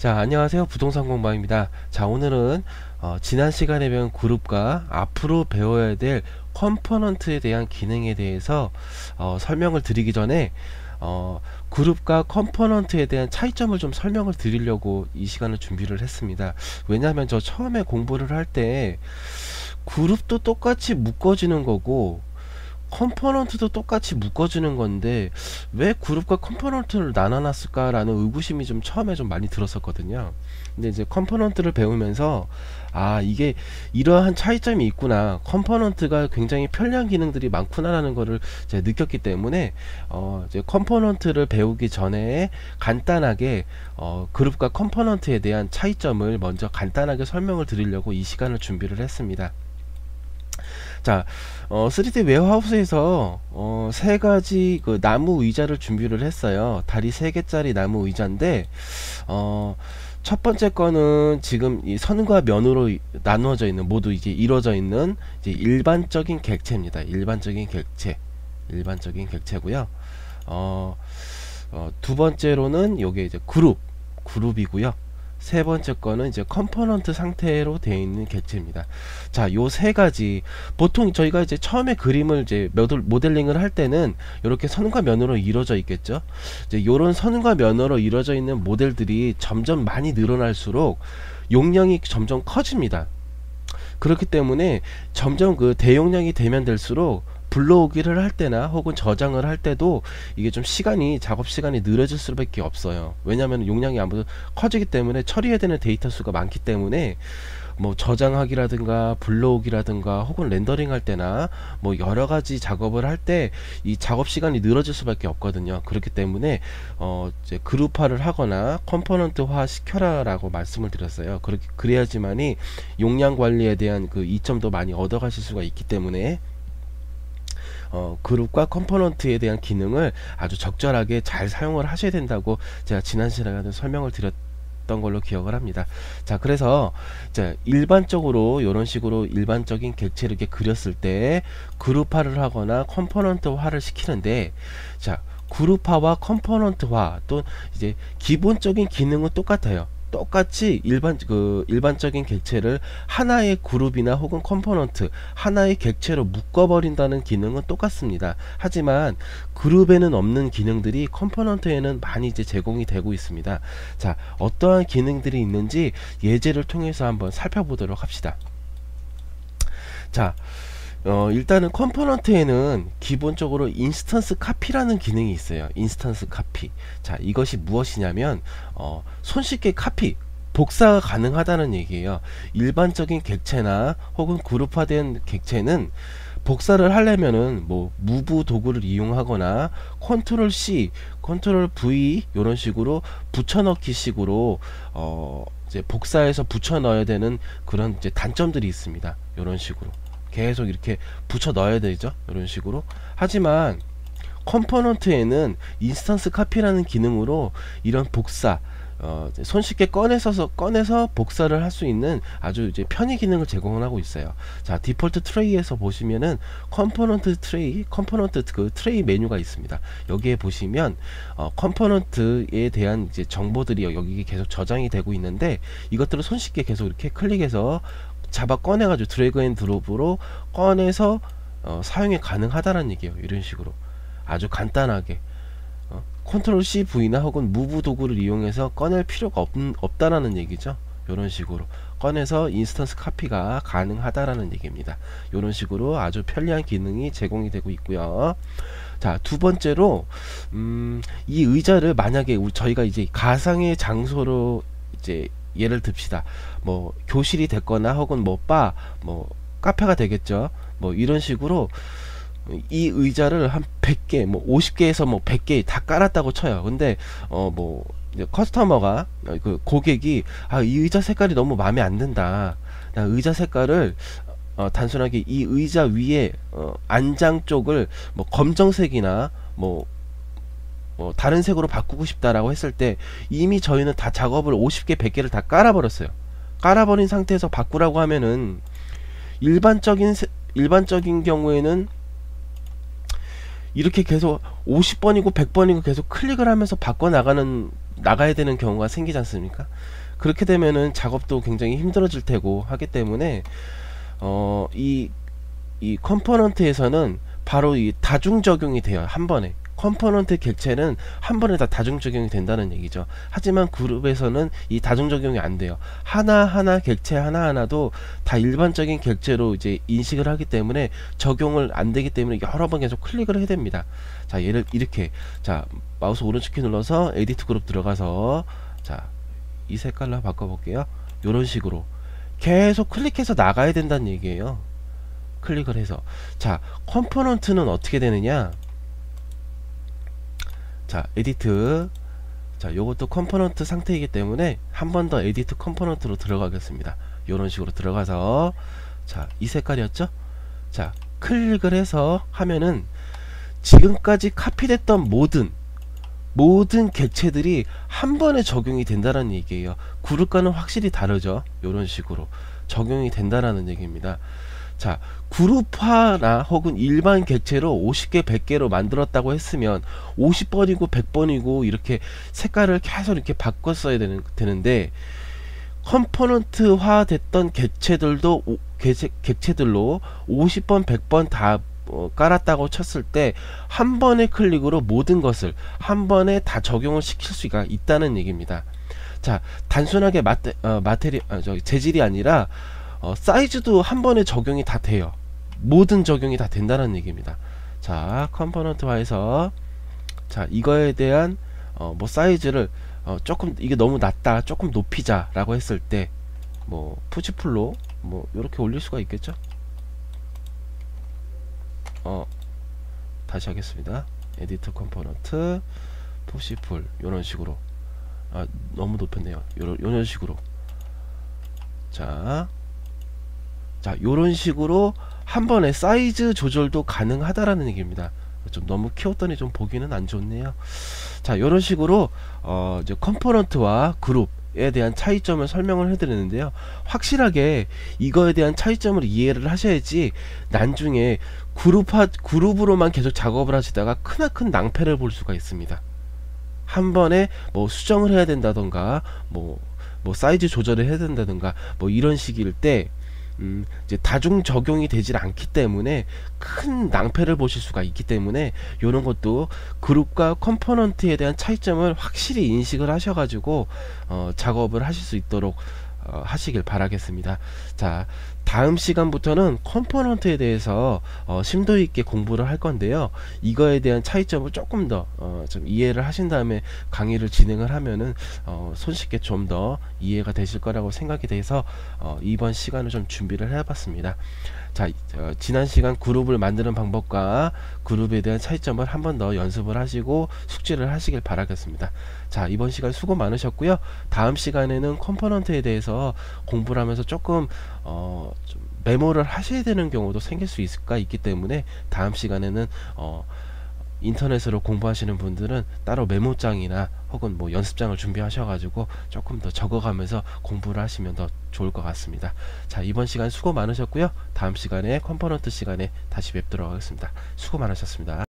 자, 안녕하세요. 부동산 공방입니다. 자, 오늘은 지난 시간에 배운 그룹과 앞으로 배워야 될 컴포넌트에 대한 기능에 대해서 설명을 드리기 전에 그룹과 컴포넌트에 대한 차이점을 좀 설명을 드리려고 이 시간을 준비를 했습니다. 왜냐하면 저 처음에 공부를 할 때 그룹도 똑같이 묶어지는 거고 컴포넌트도 똑같이 묶어주는 건데 왜 그룹과 컴포넌트를 나눠놨을까 라는 의구심이 좀 처음에 좀 많이 들었었거든요. 근데 이제 컴포넌트를 배우면서 이게 이러한 차이점이 있구나, 컴포넌트가 굉장히 편리한 기능들이 많구나 라는 거를 제가 느꼈기 때문에 이제 컴포넌트를 배우기 전에 간단하게 그룹과 컴포넌트에 대한 차이점을 먼저 간단하게 설명을 드리려고 이 시간을 준비를 했습니다. 자, 3D 웨어하우스에서 세 가지 그 나무 의자를 준비를 했어요. 다리 3개짜리 나무 의자인데 첫 번째 거는 지금 이 선과 면으로 나누어져 있는, 모두 이제 이루어져 있는 이제 일반적인 객체입니다. 일반적인 객체고요. 두 번째로는 요게 이제 그룹이고요. 세 번째 거는 이제 컴포넌트 상태로 되어 있는 객체입니다. 자, 요 세 가지, 보통 저희가 이제 처음에 그림을 이제 모델링을 할 때는 이렇게 선과 면으로 이루어져 있겠죠. 이제 요런 선과 면으로 이루어져 있는 모델들이 점점 많이 늘어날수록 용량이 점점 커집니다. 그렇기 때문에 점점 그 대용량이 되면 될수록 불러오기를 할 때나 혹은 저장을 할 때도 이게 좀 작업 시간이 느려질 수밖에 없어요. 왜냐하면 용량이 아무래도 커지기 때문에 처리해야 되는 데이터 수가 많기 때문에 뭐 저장하기라든가 불러오기라든가 혹은 렌더링 할 때나 뭐 여러가지 작업을 할 때 이 작업 시간이 늘어질 수밖에 없거든요. 그렇기 때문에 이제 그룹화를 하거나 컴포넌트화 시켜라 라고 말씀을 드렸어요. 그래야지만이 용량 관리에 대한 그 이점도 많이 얻어가실 수가 있기 때문에 그룹과 컴포넌트에 대한 기능을 아주 적절하게 잘 사용을 하셔야 된다고 제가 지난 시간에 설명을 드렸던 걸로 기억을 합니다. 자, 그래서 이제 일반적으로 이런 식으로 일반적인 객체를 이렇게 그렸을 때 그룹화를 하거나 컴포넌트화를 시키는데, 자, 그룹화와 컴포넌트화 또 이제 기본적인 기능은 똑같아요. 똑같이 일반적인 객체를 하나의 그룹이나 혹은 컴포넌트, 하나의 객체로 묶어버린다는 기능은 똑같습니다. 하지만 그룹에는 없는 기능들이 컴포넌트에는 많이 이제 제공이 되고 있습니다. 자, 어떠한 기능들이 있는지 예제를 통해서 한번 살펴보도록 합시다. 자, 일단은 컴포넌트에는 기본적으로 인스턴스 카피라는 기능이 있어요. 인스턴스 카피. 자, 이것이 무엇이냐면 손쉽게 복사가 가능하다는 얘기예요. 일반적인 객체나 혹은 그룹화된 객체는 복사를 하려면은 뭐 무브 도구를 이용하거나 컨트롤 C, 컨트롤 V 이런 식으로 붙여넣기 식으로 이제 복사해서 붙여 넣어야 되는 그런 이제 단점들이 있습니다. 이런 식으로 계속 이렇게 붙여 넣어야 되죠. 이런 식으로. 하지만 컴포넌트에는 인스턴스 카피라는 기능으로 이런 복사, 손쉽게 꺼내서 복사를 할 수 있는 아주 이제 편의 기능을 제공을 하고 있어요. 자, 디폴트 트레이에서 보시면은 컴포넌트 그 트레이 메뉴가 있습니다. 여기에 보시면 컴포넌트에 대한 이제 정보들이 여기 계속 저장이 되고 있는데, 이것들을 손쉽게 계속 이렇게 클릭해서 잡아 꺼내가지고 드래그 앤 드롭으로 꺼내서 사용이 가능하다는 얘기예요. 이런 식으로 아주 간단하게 컨트롤 C V나 혹은 무브 도구를 이용해서 꺼낼 필요가 없다라는 얘기죠. 이런 식으로 꺼내서 인스턴스 카피가 가능하다라는 얘기입니다. 이런 식으로 아주 편리한 기능이 제공이 되고 있고요. 자, 두 번째로 이 의자를 만약에 저희가 이제 가상의 장소로 이제 예를 듭시다. 뭐 교실이 됐거나 혹은 뭐 카페가 되겠죠. 뭐 이런 식으로 이 의자를 한 100개, 뭐 50개에서 뭐 100개 다 깔았다고 쳐요. 근데 뭐 커스터머가, 그 고객이 이 의자 색깔이 너무 마음에 안 든다, 나 의자 색깔을 단순하게 이 의자 위에 안장 쪽을 뭐 검정색이나 뭐 다른 색으로 바꾸고 싶다라고 했을 때 이미 저희는 다 작업을 50개 100개를 다 깔아버렸어요. 깔아버린 상태에서 바꾸라고 하면은 일반적인 경우에는 이렇게 계속 50번이고 100번이고 계속 클릭을 하면서 나가야 되는 경우가 생기지 않습니까? 그렇게 되면은 작업도 굉장히 힘들어질 테고 하기 때문에 이 컴포넌트에서는 바로 이 다중 적용이 돼요. 한 번에 컴포넌트 객체는 한 번에 다 다중 적용이 된다는 얘기죠. 하지만 그룹에서는 이 다중 적용이 안 돼요. 하나하나 객체 하나하나도 다 일반적인 객체로 이제 인식을 하기 때문에 적용을 안 되기 때문에 여러 번 계속 클릭을 해야 됩니다. 자, 얘를 이렇게, 자, 마우스 오른쪽 키 눌러서 에디트 그룹 들어가서, 자, 이 색깔로 바꿔 볼게요. 요런 식으로 계속 클릭해서 나가야 된다는 얘기예요. 클릭을 해서. 자, 컴포넌트는 어떻게 되느냐? 자, 에디트. 자, 요것도 컴포넌트 상태이기 때문에 한 번 더 에디트 컴포넌트로 들어가겠습니다. 요런 식으로 들어가서, 자, 이 색깔이었죠? 자, 클릭을 해서 하면은 지금까지 카피됐던 모든 객체들이 한 번에 적용이 된다는 얘기예요. 그룹과는 확실히 다르죠. 요런 식으로 적용이 된다라는 얘기입니다. 자, 그룹화나 혹은 일반 객체로 50개 100개로 만들었다고 했으면 50번이고 100번이고 이렇게 색깔을 계속 이렇게 바꿨어야 되는데, 컴포넌트화 됐던 객체들로 50번 100번 다 깔았다고 쳤을 때 한 번의 클릭으로 모든 것을 한 번에 다 적용을 시킬 수가 있다는 얘기입니다. 자, 단순하게 재질이 아니라 사이즈도 한 번에 적용이 다 돼요. 모든 적용이 다 된다는 얘기입니다. 자, 컴포넌트화에서, 자, 이거에 대한 뭐 사이즈를 조금 이게 너무 낮다, 조금 높이자 라고 했을 때 뭐 푸시풀로 뭐 이렇게 올릴 수가 있겠죠. 다시 하겠습니다. 에디트 컴포넌트 푸시풀, 요런 식으로. 너무 높였네요. 요런 식으로. 자, 요런 식으로 한 번에 사이즈 조절도 가능하다라는 얘기입니다. 좀 너무 키웠더니 좀 보기는 안 좋네요. 자, 요런 식으로 이제 컴포넌트와 그룹에 대한 차이점을 설명을 해드리는데요. 확실하게 이거에 대한 차이점을 이해를 하셔야지 나중에 그룹으로만 계속 작업을 하시다가 크나큰 낭패를 볼 수가 있습니다. 한 번에 뭐 수정을 해야 된다던가 뭐 사이즈 조절을 해야 된다던가 뭐 이런 식일 때 이제 다중 적용이 되질 않기 때문에 큰 낭패를 보실 수가 있기 때문에 이런 것도 그룹과 컴포넌트에 대한 차이점을 확실히 인식을 하셔가지고 작업을 하실 수 있도록 하시길 바라겠습니다. 자, 다음 시간부터는 컴포넌트에 대해서 심도 있게 공부를 할 건데요. 이거에 대한 차이점을 조금 더 좀 이해를 하신 다음에 강의를 진행을 하면은 손쉽게 좀 더 이해가 되실 거라고 생각이 돼서 이번 시간을 좀 준비를 해봤습니다. 자, 지난 시간 그룹을 만드는 방법과 그룹에 대한 차이점을 한 번 더 연습을 하시고 숙지를 하시길 바라겠습니다. 자, 이번 시간 수고 많으셨고요. 다음 시간에는 컴포넌트에 대해서 공부를 하면서 조금 좀 메모를 하셔야 되는 경우도 생길 수 있기 때문에 다음 시간에는 인터넷으로 공부하시는 분들은 따로 메모장이나 혹은 뭐 연습장을 준비하셔가지고 조금 더 적어가면서 공부를 하시면 더 좋을 것 같습니다. 자, 이번 시간 수고 많으셨고요. 다음 시간에 컴포넌트 시간에 다시 뵙도록 하겠습니다. 수고 많으셨습니다.